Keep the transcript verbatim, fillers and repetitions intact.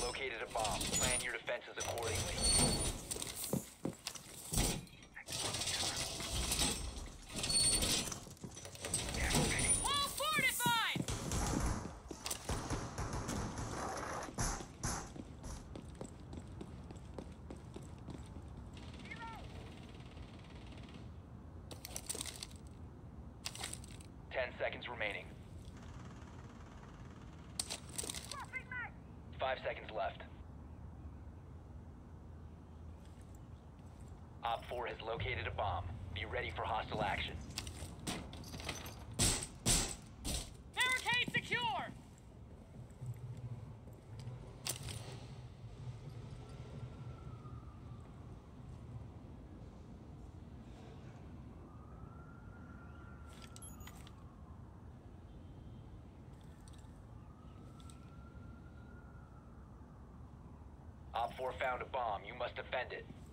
located a bomb. Plan your defenses accordingly. Wall fortified! Ten seconds remaining. Five seconds left. Op four has located a bomb. Be ready for hostile action. Barricade secure! Op four found a bomb. You must defend it.